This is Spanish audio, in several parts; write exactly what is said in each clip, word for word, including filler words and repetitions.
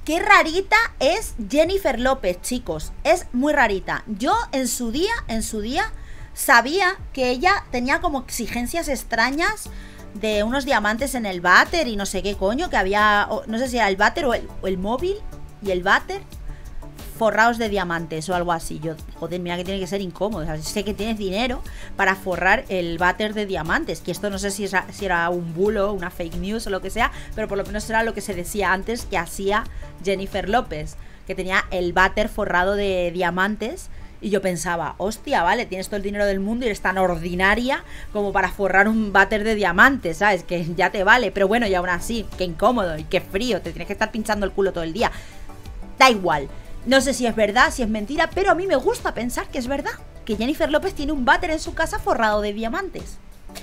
qué rarita es Jennifer López, chicos. Es muy rarita. Yo en su día, en su día, sabía que ella tenía como exigencias extrañas de unos diamantes en el váter y no sé qué coño, que había, no sé si era el váter o el, o el móvil y el váter forrados de diamantes o algo así. Yo, joder, mira que tiene que ser incómodo. O sea, sé que tienes dinero para forrar el váter de diamantes, que esto no sé si, es, si era un bulo, una fake news o lo que sea, pero por lo menos era lo que se decía antes que hacía Jennifer López, que tenía el váter forrado de diamantes. Y yo pensaba, hostia, vale, tienes todo el dinero del mundo y eres tan ordinaria como para forrar un váter de diamantes, ¿sabes? Que ya te vale, pero bueno, y aún así, qué incómodo y qué frío, te tienes que estar pinchando el culo todo el día. Da igual. No sé si es verdad, si es mentira, pero a mí me gusta pensar que es verdad, que Jennifer López tiene un váter en su casa forrado de diamantes.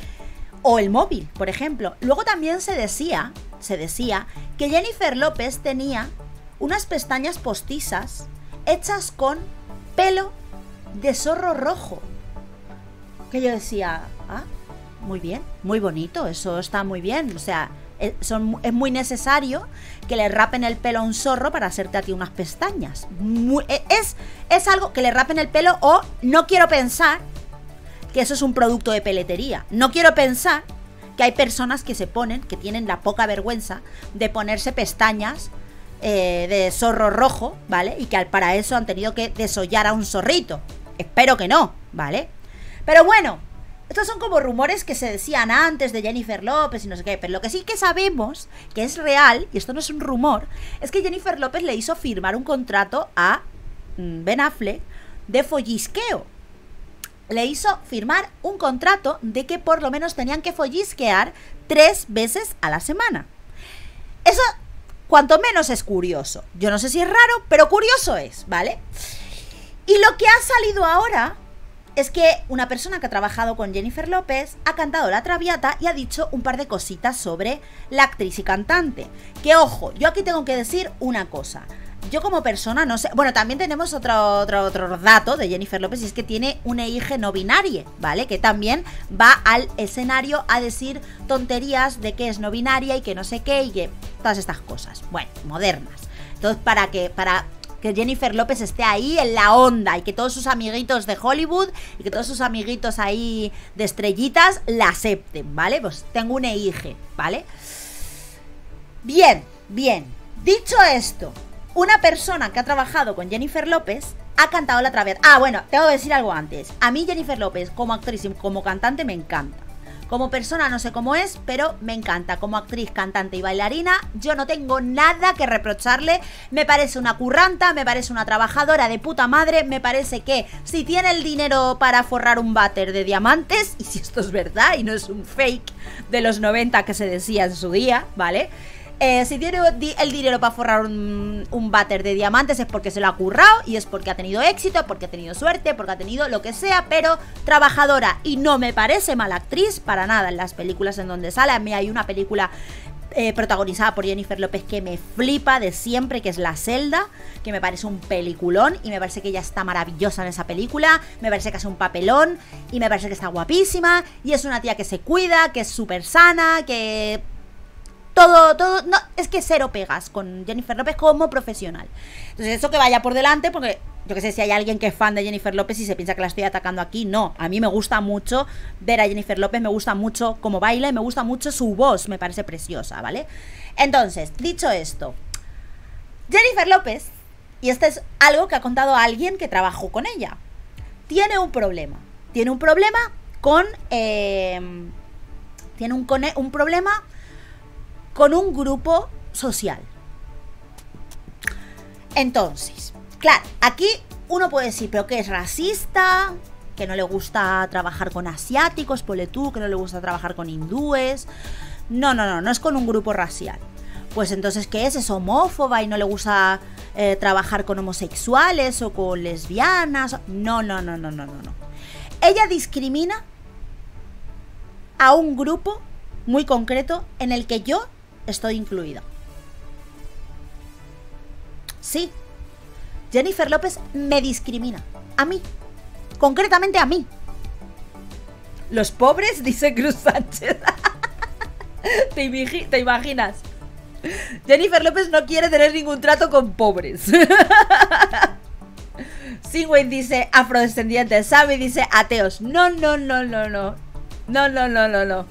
O el móvil, por ejemplo. Luego también se decía, se decía que Jennifer López tenía unas pestañas postizas hechas con pelo de zorro rojo. Que yo decía, ah, muy bien, muy bonito, eso está muy bien, o sea... Son, es muy necesario que le rapen el pelo a un zorro para hacerte a ti unas pestañas. Muy, es, es algo que le rapen el pelo, o no quiero pensar que eso es un producto de peletería. No quiero pensar que hay personas que se ponen, que tienen la poca vergüenza de ponerse pestañas eh, de zorro rojo, ¿vale? Y que para eso han tenido que desollar a un zorrito. Espero que no, ¿vale? Pero bueno, estos son como rumores que se decían antes de Jennifer López y no sé qué. Pero lo que sí que sabemos, que es real, y esto no es un rumor, es que Jennifer López le hizo firmar un contrato a Ben Affleck de follisqueo. Le hizo firmar un contrato de que por lo menos tenían que follisquear tres veces a la semana. Eso, cuanto menos, es curioso. Yo no sé si es raro, pero curioso es, ¿vale? Y lo que ha salido ahora es que una persona que ha trabajado con Jennifer López ha cantado la traviata y ha dicho un par de cositas sobre la actriz y cantante. Que ojo, yo aquí tengo que decir una cosa. Yo como persona no sé... Bueno, también tenemos otro, otro, otro dato de Jennifer López, y es que tiene una hija no binaria, ¿vale? Que también va al escenario a decir tonterías de que es no binaria y que no sé qué y que todas estas cosas. Bueno, modernas. Entonces, para que... para que Jennifer López esté ahí en la onda y que todos sus amiguitos de Hollywood y que todos sus amiguitos ahí de estrellitas la acepten, ¿vale? Pues tengo un E I G, ¿vale? Bien, bien. Dicho esto, una persona que ha trabajado con Jennifer López ha cantado la traviata. Ah, bueno, tengo que decir algo antes. A mí Jennifer López como actriz y como cantante me encanta. Como persona no sé cómo es, pero me encanta. Como actriz, cantante y bailarina, yo no tengo nada que reprocharle. Me parece una curranta, me parece una trabajadora de puta madre. Me parece que si tiene el dinero para forrar un váter de diamantes, y si esto es verdad y no es un fake de los noventa que se decía en su día, ¿vale? Eh, si tiene el dinero para forrar un, un váter de diamantes es porque se lo ha currado y es porque ha tenido éxito, porque ha tenido suerte, porque ha tenido lo que sea, pero trabajadora. Y no me parece mala actriz para nada en las películas en donde sale. A mí hay una película eh, protagonizada por Jennifer López que me flipa de siempre, que es La Celda, que me parece un peliculón y me parece que ella está maravillosa en esa película, me parece que hace un papelón y me parece que está guapísima y es una tía que se cuida, que es súper sana, que... Todo, todo, no, es que cero pegas con Jennifer López como profesional. Entonces eso que vaya por delante, porque yo que sé si hay alguien que es fan de Jennifer López y se piensa que la estoy atacando aquí, no. A mí me gusta mucho ver a Jennifer López, me gusta mucho cómo baila y me gusta mucho su voz, me parece preciosa, ¿vale? Entonces, dicho esto, Jennifer López, y esto es algo que ha contado alguien que trabajó con ella, tiene un problema. Tiene un problema con... Eh, tiene un, con, un problema... con un grupo social. Entonces, claro, aquí uno puede decir, pero que es racista, que no le gusta trabajar con asiáticos, ponle tú, que no le gusta trabajar con hindúes. No, no, no, no es con un grupo racial. Pues entonces, ¿qué es? ¿Es homófoba y no le gusta eh, trabajar con homosexuales o con lesbianas? No, no, no, no, no, no, no. Ella discrimina a un grupo muy concreto en el que yo estoy incluida. Sí, Jennifer López me discrimina. A mí. Concretamente a mí. Los pobres, dice Cruz Sánchez. ¿Te, ¿Te imaginas? Jennifer López no quiere tener ningún trato con pobres. Singway dice afrodescendientes. Sammy dice ateos. No, no, no, no, no. No, no, no, no, no.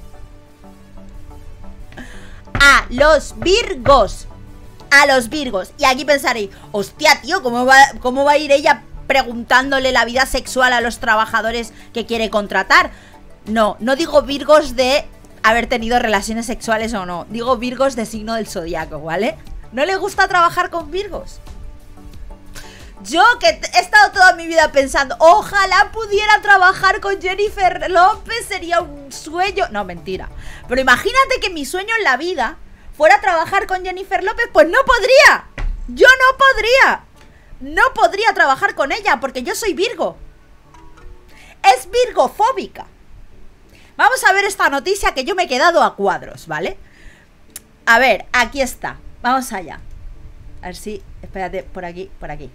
A los virgos. A los virgos. Y aquí pensaréis, hostia, tío, ¿cómo va, cómo va a ir ella preguntándole la vida sexual a los trabajadores que quiere contratar? No, no digo virgos de haber tenido relaciones sexuales o no. Digo virgos de signo del zodiaco, ¿vale? ¿No le gusta trabajar con virgos? Yo que he estado toda mi vida pensando, ojalá pudiera trabajar con Jennifer López, sería un sueño. No, mentira. Pero imagínate que mi sueño en la vida fuera trabajar con Jennifer López, pues no podría. Yo no podría. No podría trabajar con ella porque yo soy Virgo. Es virgofóbica. Vamos a ver esta noticia que yo me he quedado a cuadros, ¿vale? A ver, aquí está. Vamos allá. A ver si... Espérate, por aquí, por aquí.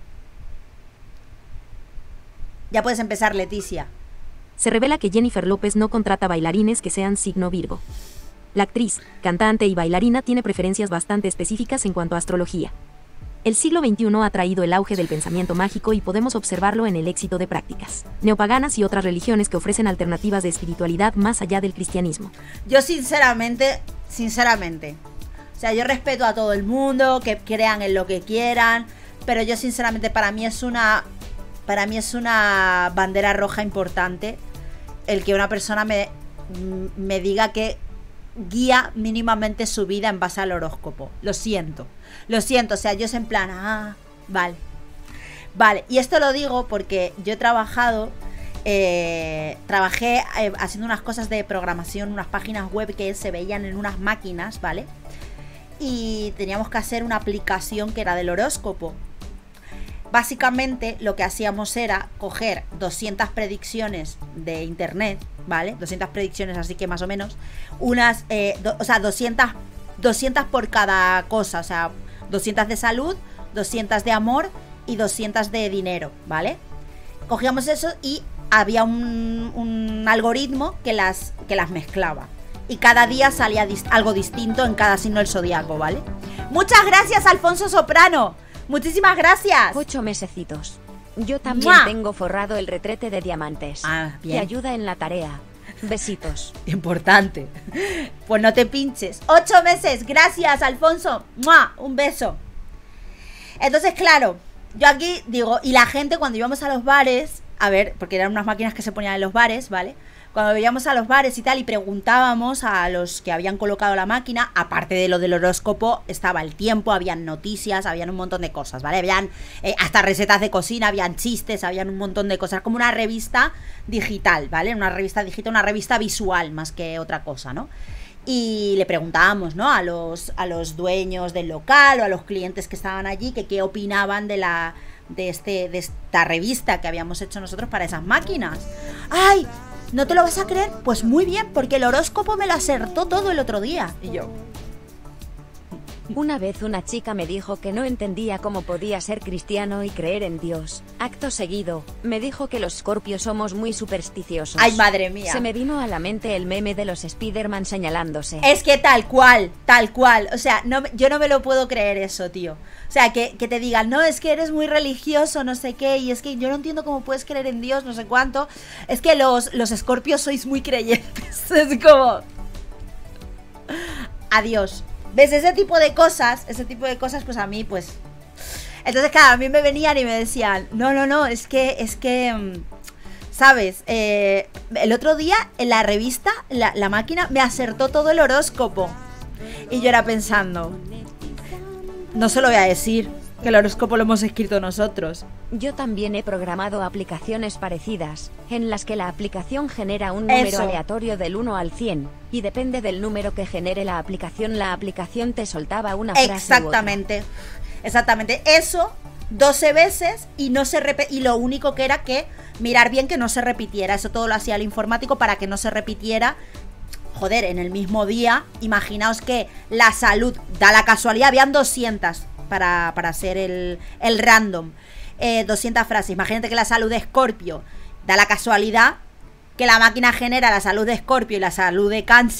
Ya puedes empezar, Leticia. Se revela que Jennifer López no contrata bailarines que sean signo Virgo. La actriz, cantante y bailarina tiene preferencias bastante específicas en cuanto a astrología. El siglo veintiuno ha traído el auge del pensamiento mágico y podemos observarlo en el éxito de prácticas neopaganas y otras religiones que ofrecen alternativas de espiritualidad más allá del cristianismo. Yo sinceramente, sinceramente, o sea, yo respeto a todo el mundo, que crean en lo que quieran, pero yo sinceramente para mí es una, para mí es una bandera roja importante el que una persona me, me diga que guía mínimamente su vida en base al horóscopo. Lo siento, lo siento, o sea, yo es en plan, ah, vale. Vale, y esto lo digo porque yo he trabajado, eh, trabajé eh, haciendo unas cosas de programación, unas páginas web que se veían en unas máquinas, ¿vale? Y teníamos que hacer una aplicación que era del horóscopo. Básicamente lo que hacíamos era coger doscientas predicciones de internet, ¿vale? doscientas predicciones, así que más o menos. Unas, eh, do, o sea, doscientas, doscientas por cada cosa. O sea, doscientas de salud, doscientas de amor y doscientas de dinero, ¿vale? Cogíamos eso y había un, un algoritmo que las, que las mezclaba. Y cada día salía dis- algo distinto en cada signo del zodiaco, ¿vale? Muchas gracias, Alfonso Soprano. Muchísimas gracias. Ocho mesecitos. Yo también ¡Mua! tengo forrado el retrete de diamantes. Ah, bien. Te ayuda en la tarea. Besitos. Importante. Pues no te pinches. Ocho meses. Gracias, Alfonso. ¡Mua! Un beso. Entonces, claro, yo aquí digo, y la gente cuando íbamos a los bares, a ver, porque eran unas máquinas que se ponían en los bares, ¿vale? Cuando íbamos a los bares y tal y preguntábamos a los que habían colocado la máquina, aparte de lo del horóscopo, estaba el tiempo, habían noticias, habían un montón de cosas, ¿vale? Habían eh, hasta recetas de cocina, habían chistes, habían un montón de cosas, como una revista digital, ¿vale? Una revista digital, una revista visual más que otra cosa, ¿no? Y le preguntábamos, ¿no? A los, a los dueños del local o a los clientes que estaban allí, que qué opinaban de la de este de esta revista que habíamos hecho nosotros para esas máquinas. ¡Ay! ¿No te lo vas a creer? Pues muy bien, porque el horóscopo me lo acertó todo el otro día. Y yo... Una vez una chica me dijo que no entendía cómo podía ser cristiano y creer en Dios. Acto seguido, me dijo que los Scorpios somos muy supersticiosos. ¡Ay, madre mía! Se me vino a la mente el meme de los Spider-Man señalándose. Es que tal cual, tal cual. O sea, no, yo no me lo puedo creer eso, tío. O sea, que, que te digan, no, es que eres muy religioso, no sé qué, y es que yo no entiendo cómo puedes creer en Dios, no sé cuánto. Es que los, los Scorpios sois muy creyentes. Es como... Adiós. ¿Ves? Ese tipo de cosas, ese tipo de cosas, pues a mí, pues... Entonces, claro, a mí me venían y me decían, no, no, no, es que, es que... ¿Sabes? Eh, el otro día, en la revista, la, la máquina me acertó todo el horóscopo. Y yo era pensando... No se lo voy a decir, que el horóscopo lo hemos escrito nosotros. Yo también he programado aplicaciones parecidas, en las que la aplicación genera un número Eso. aleatorio del uno al cien, y depende del número que genere la aplicación, la aplicación te soltaba una frase u otra. Exactamente, exactamente. Eso, doce veces, y no se rep- y lo único que era que mirar bien que no se repitiera. Eso todo lo hacía el informático para que no se repitiera. Joder, en el mismo día, imaginaos que la salud, da la casualidad, habían doscientas para, para hacer el, el random. Eh, doscientas frases. Imagínate que la salud de Escorpio, da la casualidad que la máquina genera la salud de Escorpio y la salud de Cáncer,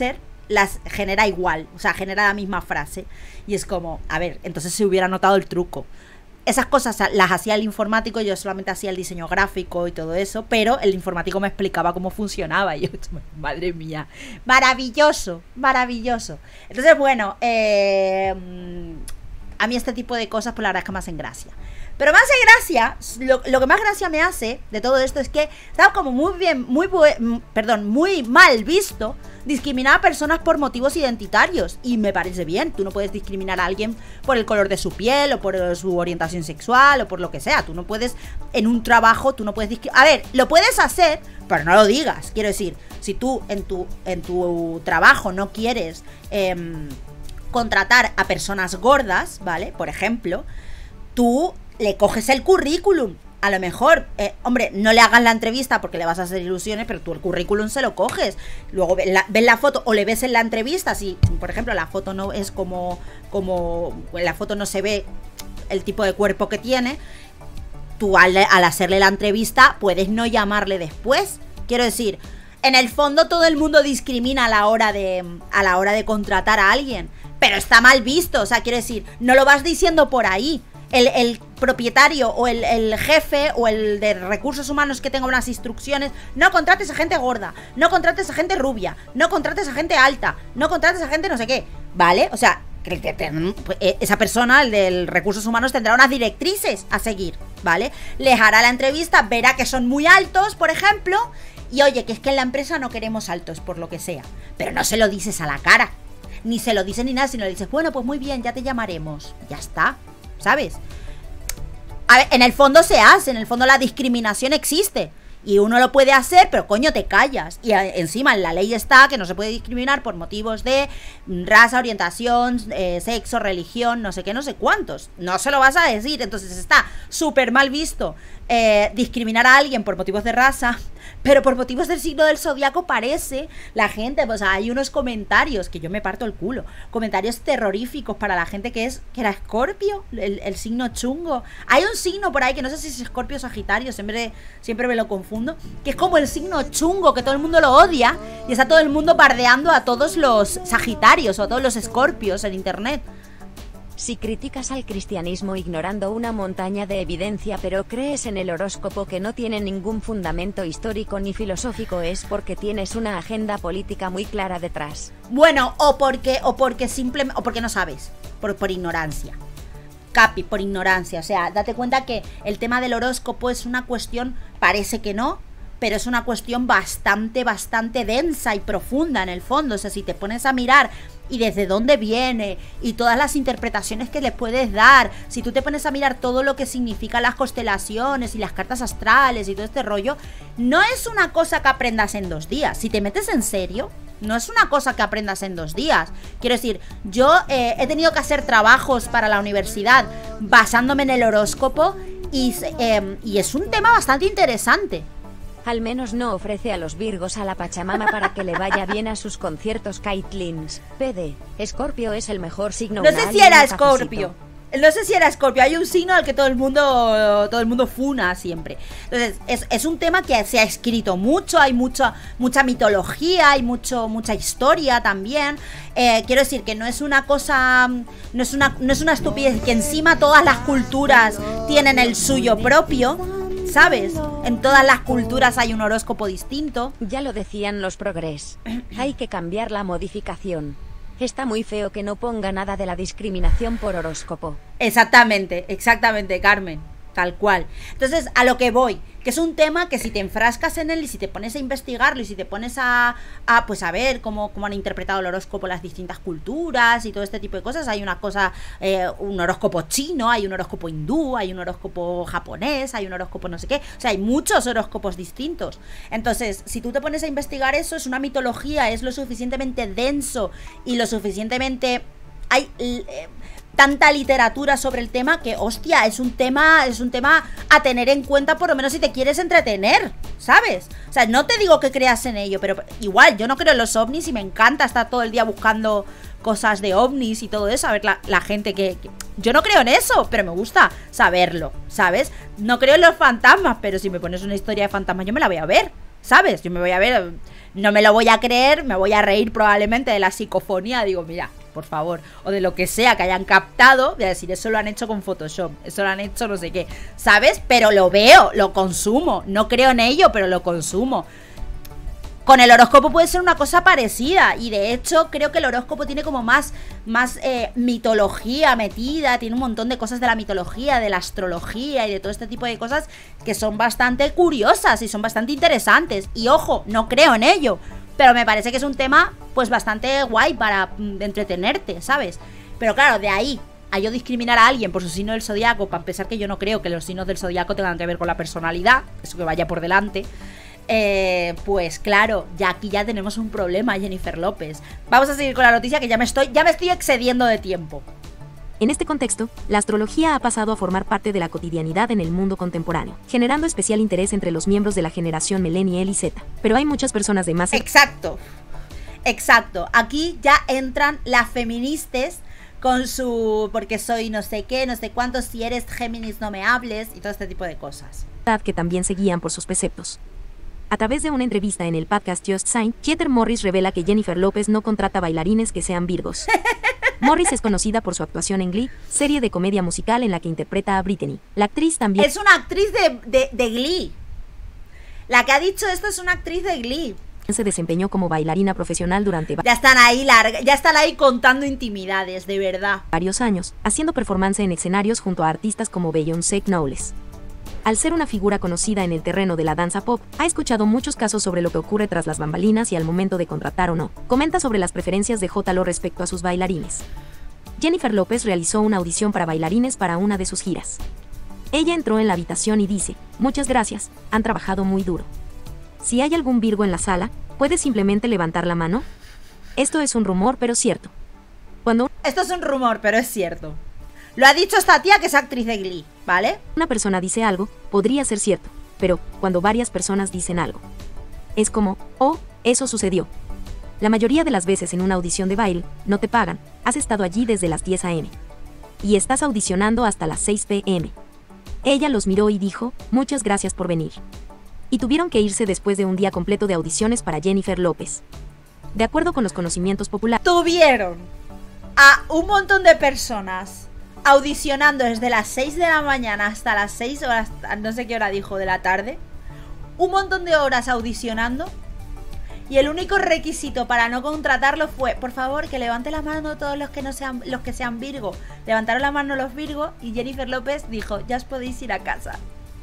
las genera igual, o sea, genera la misma frase. Y es como, a ver, entonces se hubiera notado el truco. Esas cosas las hacía el informático, yo solamente hacía el diseño gráfico y todo eso, pero el informático me explicaba cómo funcionaba y yo, madre mía, maravilloso, maravilloso. Entonces, bueno, eh, a mí este tipo de cosas, pues la verdad es que me hacen gracia. Pero más de gracia, lo, lo que más gracia me hace de todo esto es que está como muy bien, muy buen, perdón, muy mal visto discriminar a personas por motivos identitarios. Y me parece bien, tú no puedes discriminar a alguien por el color de su piel o por su orientación sexual o por lo que sea. Tú no puedes, en un trabajo, tú no puedes discriminar. A ver, lo puedes hacer, pero no lo digas. Quiero decir, si tú en tu, en tu trabajo no quieres eh, contratar a personas gordas, ¿vale? Por ejemplo, tú le coges el currículum. A lo mejor, eh, hombre, no le hagas la entrevista porque le vas a hacer ilusiones, pero tú el currículum se lo coges. Luego ves la, ves la foto o le ves en la entrevista. Si, por ejemplo, la foto no es como, como en la foto no se ve el tipo de cuerpo que tiene, tú al, al hacerle la entrevista puedes no llamarle después. Quiero decir, en el fondo todo el mundo discrimina a la hora de, a la hora de contratar a alguien, pero está mal visto. O sea, quiero decir, no lo vas diciendo por ahí. El, el propietario o el, el jefe o el de recursos humanos que tenga unas instrucciones: no contrates a gente gorda, no contrates a gente rubia, no contrates a gente alta, no contrates a gente no sé qué, ¿vale? O sea, esa persona, el de recursos humanos, tendrá unas directrices a seguir, ¿vale? Les hará la entrevista, verá que son muy altos, por ejemplo, y oye, que es que en la empresa no queremos altos, por lo que sea. Pero no se lo dices a la cara, ni se lo dices ni nada, sino le dices: bueno, pues muy bien, ya te llamaremos, ya está, ¿sabes? A ver, en el fondo se hace, en el fondo la discriminación existe y uno lo puede hacer, pero coño, te callas. Y a, encima en la ley está que no se puede discriminar por motivos de raza, orientación, eh, sexo, religión, no sé qué, no sé cuántos. No se lo vas a decir, entonces está súper mal visto eh, discriminar a alguien por motivos de raza, pero por motivos del signo del zodiaco parece la gente, pues hay unos comentarios que yo me parto el culo, comentarios terroríficos para la gente que es, que era Escorpio, el, el signo chungo. Hay un signo por ahí que no sé si es Escorpio o Sagitario, siempre, siempre me lo confundo, que es como el signo chungo, que todo el mundo lo odia y está todo el mundo bardeando a todos los Sagitarios o a todos los Escorpios en internet. Si criticas al cristianismo ignorando una montaña de evidencia pero crees en el horóscopo que no tiene ningún fundamento histórico ni filosófico, es porque tienes una agenda política muy clara detrás. Bueno, o porque, o porque simplemente, o porque no sabes, por, por ignorancia. Capi, por ignorancia. O sea, date cuenta que el tema del horóscopo es una cuestión, parece que no, pero es una cuestión bastante, bastante densa y profunda en el fondo. O sea, si te pones a mirar y desde dónde viene y todas las interpretaciones que le puedes dar, si tú te pones a mirar todo lo que significan las constelaciones y las cartas astrales y todo este rollo, no es una cosa que aprendas en dos días. Si te metes en serio, no es una cosa que aprendas en dos días. Quiero decir, yo eh, he tenido que hacer trabajos para la universidad basándome en el horóscopo y, eh, y es un tema bastante interesante. Al menos no ofrece a los virgos a la Pachamama para que le vaya bien a sus conciertos. Kaitlins, P D, Escorpio es el mejor signo. No sé si era Escorpio. No sé si era Escorpio. Hay un signo al que todo el mundo todo el mundo funa siempre. Entonces, es, es un tema que se ha escrito mucho, hay mucho, mucha mitología, hay mucho, mucha historia también. Eh, quiero decir que no es una cosa, no es una, no es una estupidez, que encima todas las culturas tienen el suyo propio, ¿sabes? En todas las culturas hay un horóscopo distinto. Ya lo decían los progres. Hay que cambiar la modificación. Está muy feo que no ponga nada de la discriminación por horóscopo. Exactamente, exactamente, Carmen. Tal cual. Entonces, a lo que voy, que es un tema que si te enfrascas en él y si te pones a investigarlo y si te pones a, a pues a ver cómo, cómo han interpretado el horóscopo las distintas culturas y todo este tipo de cosas, hay una cosa, eh, un horóscopo chino, hay un horóscopo hindú, hay un horóscopo japonés, hay un horóscopo no sé qué, o sea, hay muchos horóscopos distintos. Entonces, si tú te pones a investigar eso, es una mitología, es lo suficientemente denso y lo suficientemente... hay... Eh, tanta literatura sobre el tema que, hostia, es un tema, es un tema a tener en cuenta, por lo menos si te quieres entretener, ¿sabes? O sea, no te digo que creas en ello, pero igual, yo no creo en los ovnis y me encanta estar todo el día buscando cosas de ovnis y todo eso, a ver la, la gente que, que... Yo no creo en eso, pero me gusta saberlo, ¿sabes? No creo en los fantasmas, pero si me pones una historia de fantasmas yo me la voy a ver, ¿sabes? Yo me voy a ver... no me lo voy a creer, me voy a reír probablemente de la psicofonía, digo, mira, por favor, o de lo que sea que hayan captado, voy a decir, eso lo han hecho con Photoshop, eso lo han hecho no sé qué, ¿sabes? Pero lo veo, lo consumo, no creo en ello, pero lo consumo. Con el horóscopo puede ser una cosa parecida, y de hecho creo que el horóscopo tiene como más, más eh, mitología metida, tiene un montón de cosas de la mitología, de la astrología y de todo este tipo de cosas que son bastante curiosas y son bastante interesantes. Y ojo, no creo en ello, pero me parece que es un tema pues bastante guay para mm, entretenerte, ¿sabes? Pero claro, de ahí a yo discriminar a alguien por su signo del zodiaco, para empezar que yo no creo que los signos del zodiaco tengan que ver con la personalidad, eso que vaya por delante. Eh, pues claro, ya aquí ya tenemos un problema, Jennifer López. Vamos a seguir con la noticia que ya me estoy, ya me estoy excediendo de tiempo. En este contexto, la astrología ha pasado a formar parte de la cotidianidad en el mundo contemporáneo, generando especial interés entre los miembros de la generación Millennial y Z. Pero hay muchas personas de más... Exacto, exacto. Aquí ya entran las feministas con su... porque soy no sé qué, no sé cuánto, si eres Géminis no me hables y todo este tipo de cosas. Que también se guían por sus preceptos. A través de una entrevista en el podcast Just Sign, Heather Morris revela que Jennifer López no contrata bailarines que sean virgos. Morris es conocida por su actuación en Glee, serie de comedia musical en la que interpreta a Brittany. La actriz también... Es una actriz de, de, de Glee. La que ha dicho esto es una actriz de Glee. Se desempeñó como bailarina profesional durante... Ya están ahí larga, ya están ahí contando intimidades, de verdad. Varios años, haciendo performance en escenarios junto a artistas como Beyoncé Knowles. Al ser una figura conocida en el terreno de la danza pop, ha escuchado muchos casos sobre lo que ocurre tras las bambalinas y al momento de contratar o no. Comenta sobre las preferencias de J Lo respecto a sus bailarines. Jennifer López realizó una audición para bailarines para una de sus giras. Ella entró en la habitación y dice, muchas gracias, han trabajado muy duro. Si hay algún Virgo en la sala, ¿puedes simplemente levantar la mano? Esto es un rumor, pero cierto. Cuando... Esto es un rumor, pero es cierto. Lo ha dicho esta tía que es actriz de Glee, ¿vale? Una persona dice algo, podría ser cierto, pero cuando varias personas dicen algo, es como, oh, eso sucedió. La mayoría de las veces en una audición de baile, no te pagan, has estado allí desde las diez a eme y estás audicionando hasta las seis pe eme. Ella los miró y dijo, muchas gracias por venir. Y tuvieron que irse después de un día completo de audiciones para Jennifer López. De acuerdo con los conocimientos populares, tuvieron a un montón de personas audicionando desde las seis de la mañana hasta las seis horas, no sé qué hora dijo, de la tarde. Un montón de horas audicionando. Y el único requisito para no contratarlo fue, por favor, que levante la mano todos los que no sean, los que sean Virgo. Levantaron la mano los Virgo y Jennifer López dijo, ya os podéis ir a casa.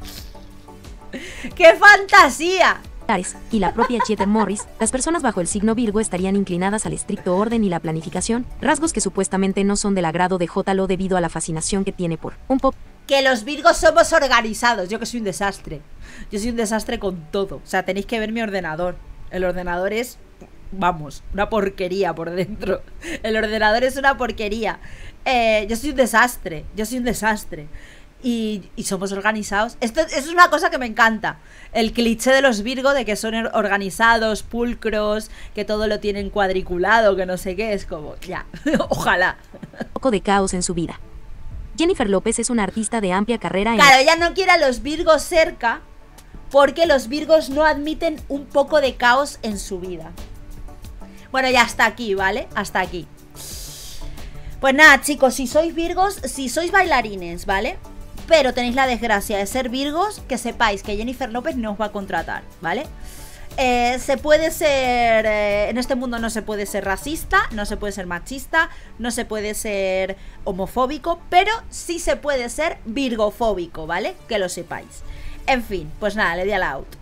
¡Qué fantasía! Y la propia Heather Morris, las personas bajo el signo Virgo estarían inclinadas al estricto orden y la planificación, rasgos que supuestamente no son del agrado de J Lo debido a la fascinación que tiene por un pop. Que los Virgos somos organizados, yo que soy un desastre. Yo soy un desastre con todo. O sea, tenéis que ver mi ordenador. El ordenador es, vamos, una porquería por dentro. El ordenador es una porquería. Eh, yo soy un desastre, yo soy un desastre. Y, y somos organizados. Esto, esto es una cosa que me encanta. El cliché de los Virgo de que son organizados, pulcros, que todo lo tienen cuadriculado, que no sé qué. Es como, ya, ojalá. Un poco de caos en su vida. Jennifer López es una artista de amplia carrera en... Claro, ella no quiere a los Virgos cerca porque los Virgos no admiten un poco de caos en su vida. Bueno, ya hasta aquí, ¿vale? Hasta aquí. Pues nada, chicos, si sois Virgos, si sois bailarines, ¿vale? Pero tenéis la desgracia de ser Virgos, que sepáis que Jennifer López no os va a contratar, ¿vale? Eh, se puede ser... Eh, en este mundo no se puede ser racista, no se puede ser machista, no se puede ser homofóbico, pero sí se puede ser virgofóbico, ¿vale? Que lo sepáis. En fin, pues nada, le di al out.